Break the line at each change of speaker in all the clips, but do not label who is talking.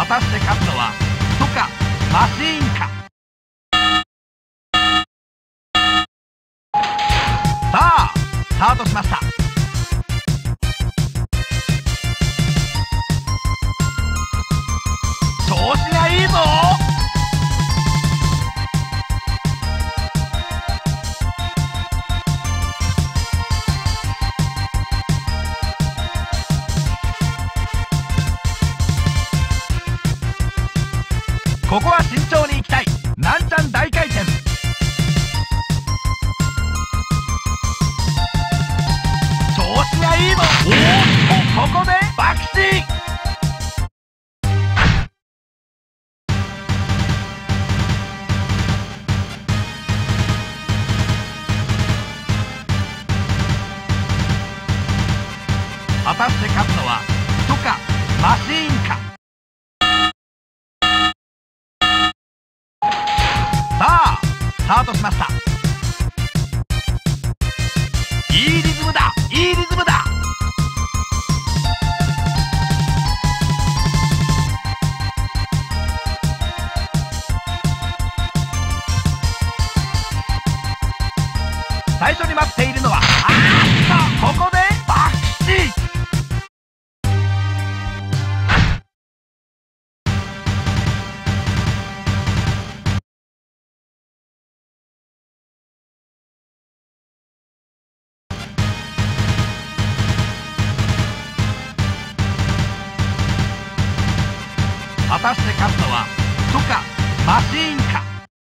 たして勝つのは人かマシーンか。さあスタートしました。調子がいいぞ。ここは慎重に行きたい。なんちゃん大回転。調子がいいぞ。おっとここで爆死。果たして勝つのは人かマシーンか。さあスタートしました。いいリズムだ、いいリズムだ。最初に待っているのはここで爆死。果たして勝つのは人かマシーンか。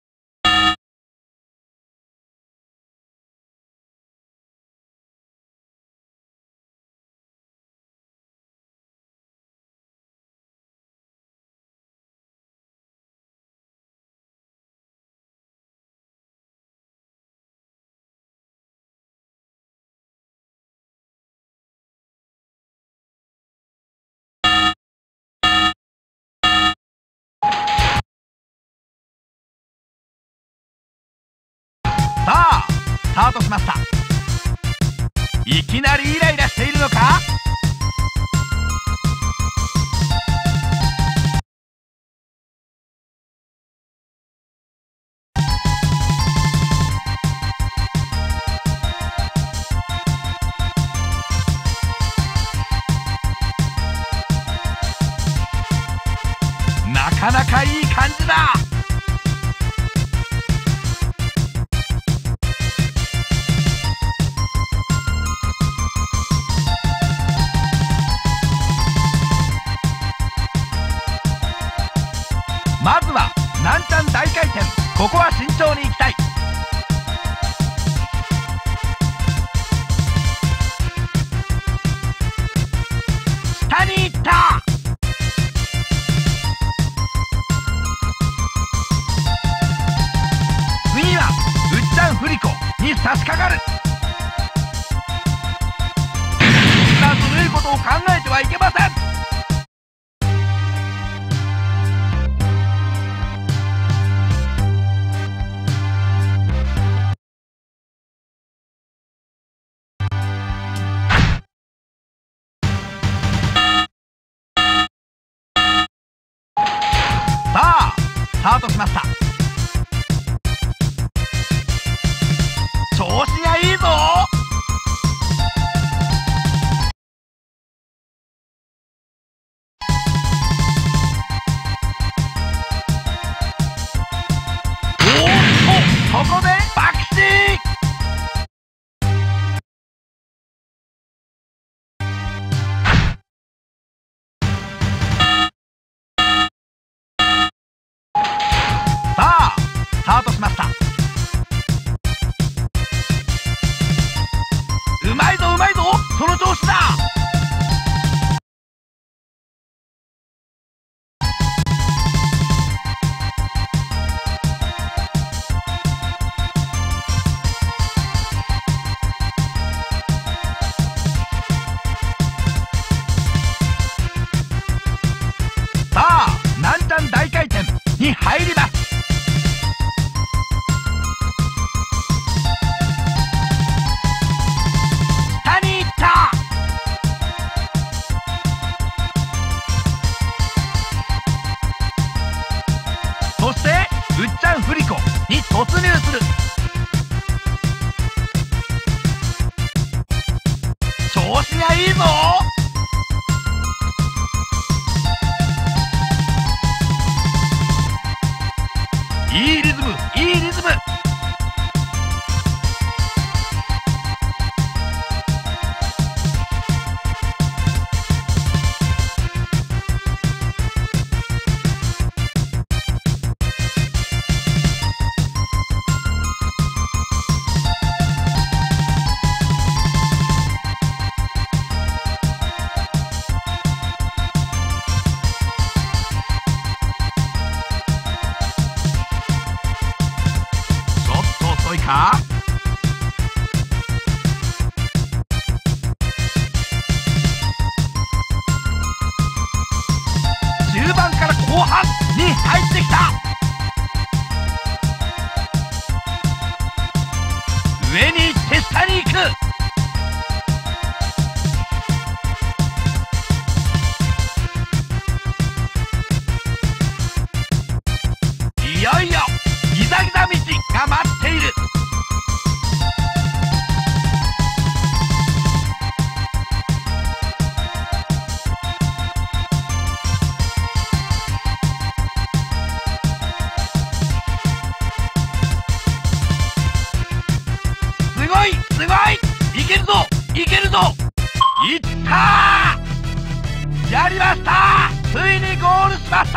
さあスタートしました。いきなりイライラしているのか。なかなかいい感じだ。まずはなんちゃん大回転。ここは慎重に行きたい。下に行った。次はうっちゃん振り子に差し掛かる。そんなずるいことを考えてはいけません。さあスタートしました。調子がいいぞ。おっとここで爆死。さあスタートしました。うまいぞうまいぞ、その調子だ。さあなんちゃん大回転に入ります。下に行った。 調子がいいぞ。いいリズム、いいリズム。遅いか。中盤から後半に入ってきた。上に行って下に行く。いよいよギザギザ道が待っている。すごいすごい、いけるぞいけるぞ。いったー、やりました。ついにゴールしました。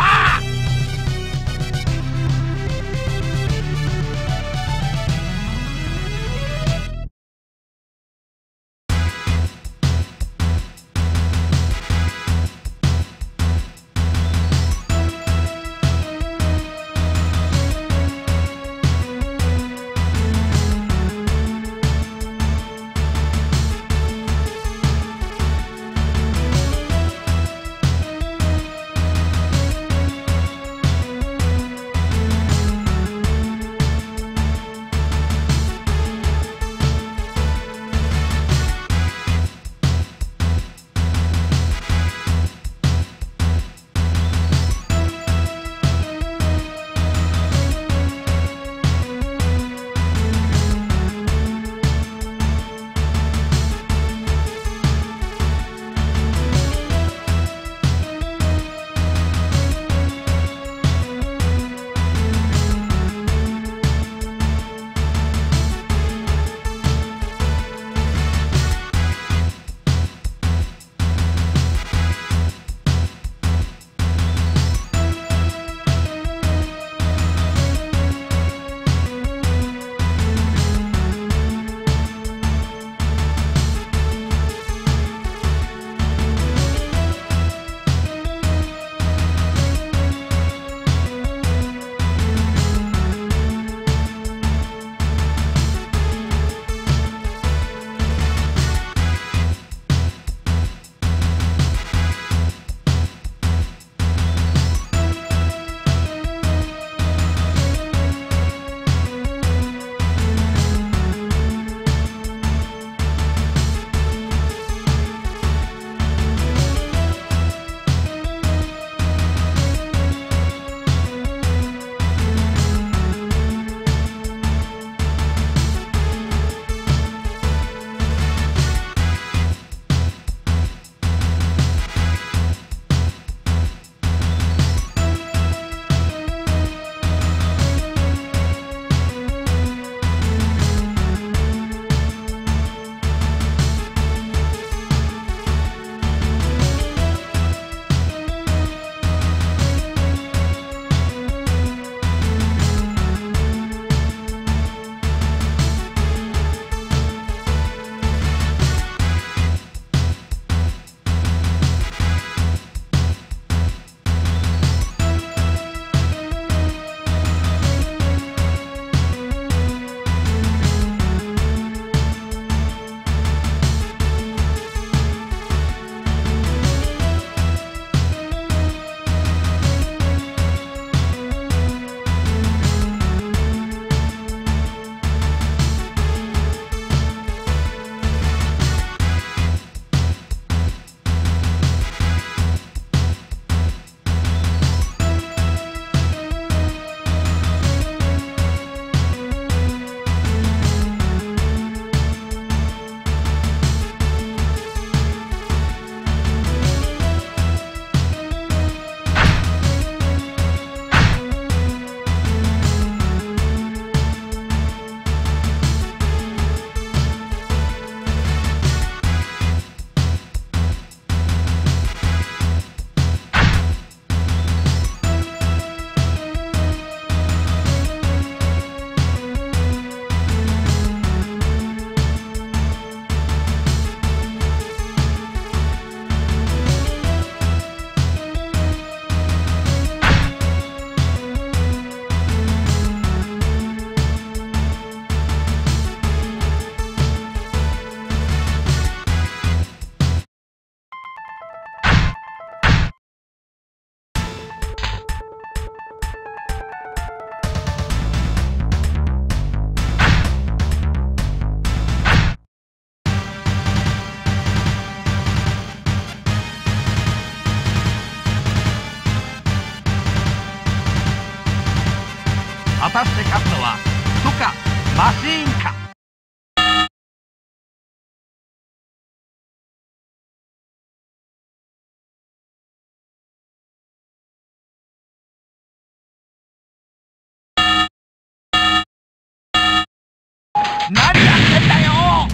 何やってんだよ。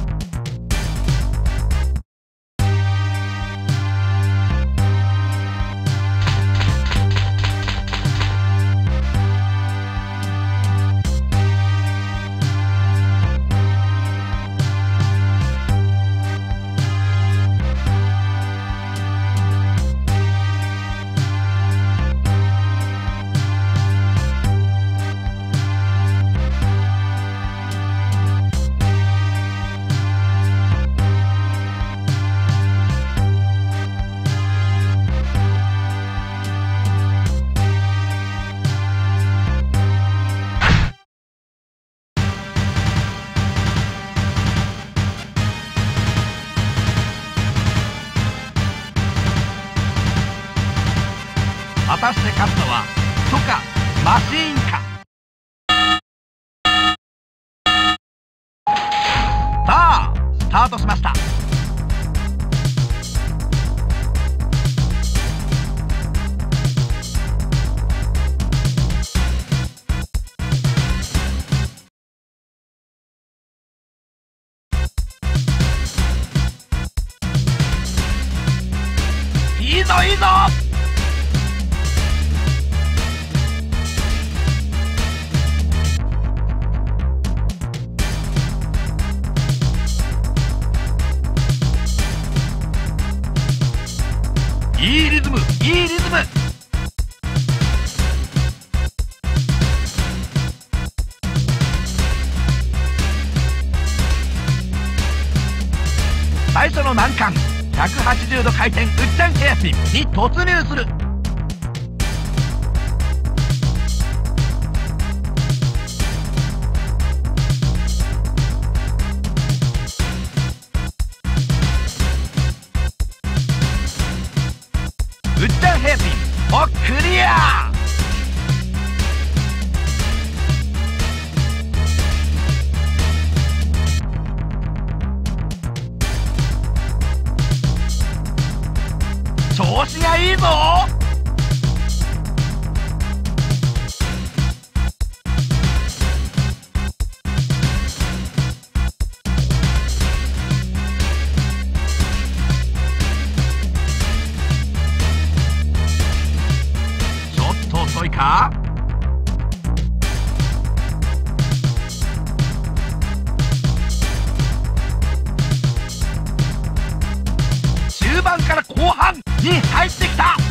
果たして勝つのは人かマシーンか。さあスタートしました。いいぞいいぞ。いいリズム、いいリズム。最初の難関180度回転うっちゃんヘアスピンに突入する。うっちゃんヘアピンをクリア。調子がいいぞ。遅いか。中盤から後半に入ってきた。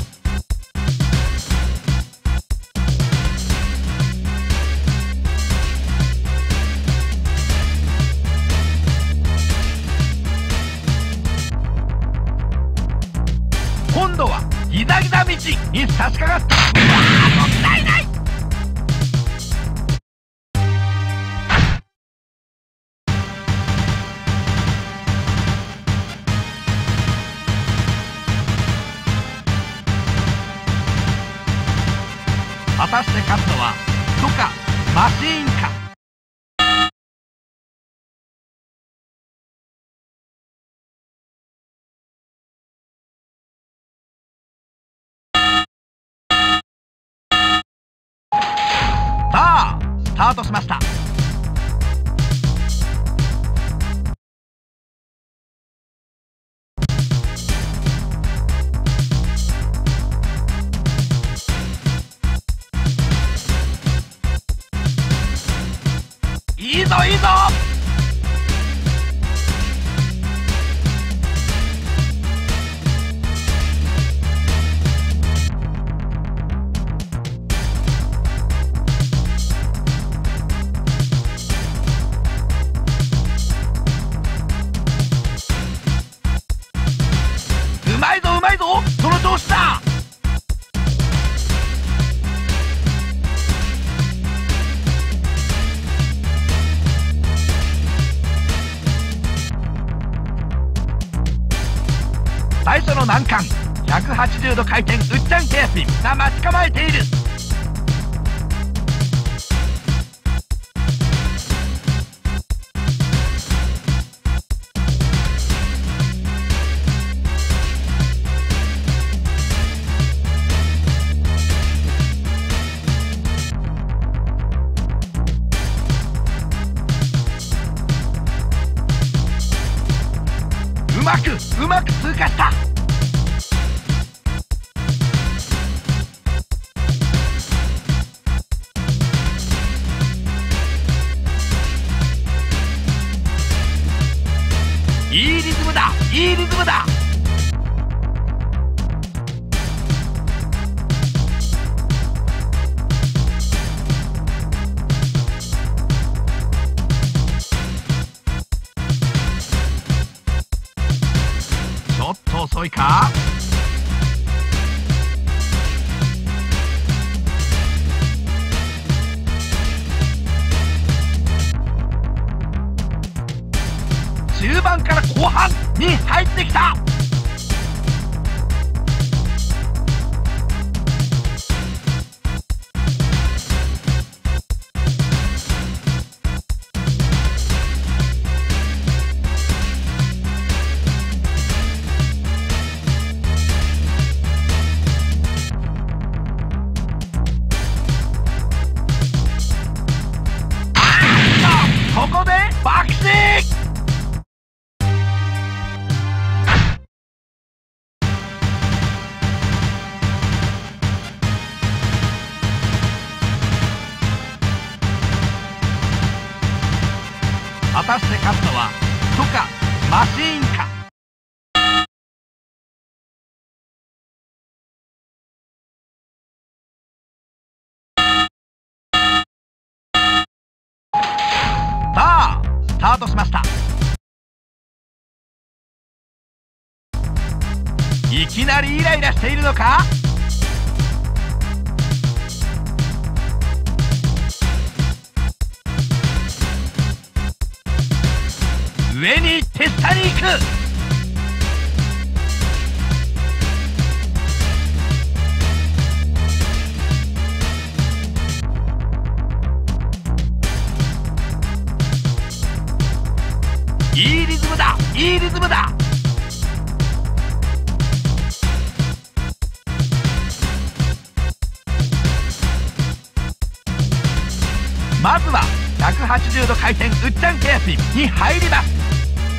今度はギザギザ道に差し掛かった。もったいない。果たして勝つのは人かマシーンか。さあスタートしました。いいぞいいぞ。うまいぞうまいぞ。その調子だ。最初の難関180度回転うっちゃんヘアスピンが待ち構えている。 うまく通過した。いいリズムだ、いいリズムだ。ちょっと遅いか。中盤から後半に入ってきた。ここで爆死。果たして勝つのは人かマシーンか。さあスタートしました。いきなりイライラしているのか。上に行って下に行く。いいリズムだ、いいリズムだ。まずは180度回転うっちゃんヘアピンに入ります。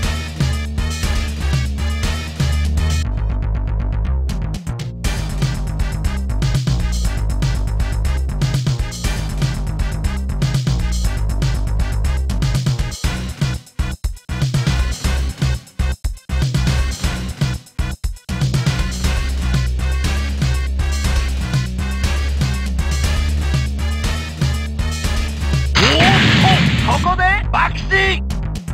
ここで爆死。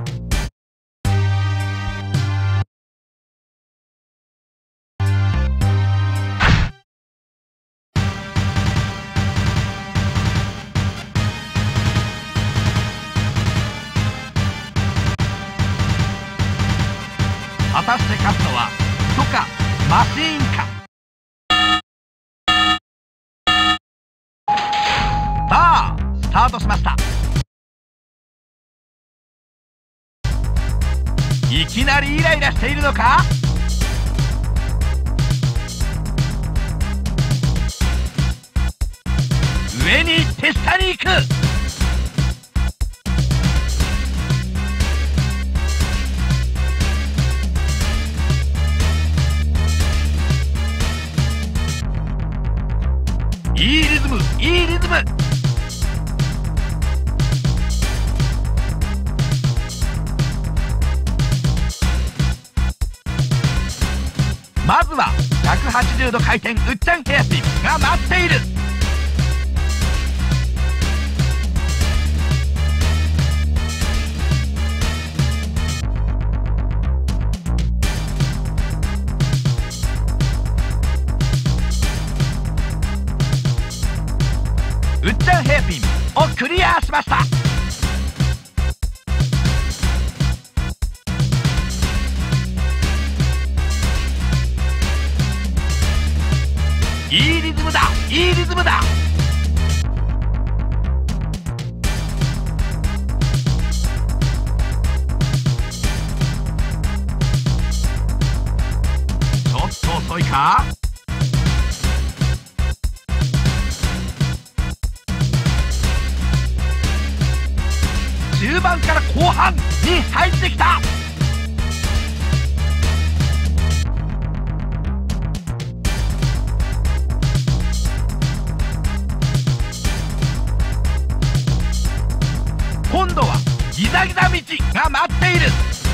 果たして勝つのは人かマシーンか。さあスタートしました。いきなりイライラしているのか。上に行って下に行く。いいリズム、いいリズム。まずは180度回転うっちゃんヘアピンが待っている。うっちゃんヘアピンをクリアしました。いいリズムだ、いいリズムだ。ちょっと遅いか。中盤から後半に入ってきた。 です。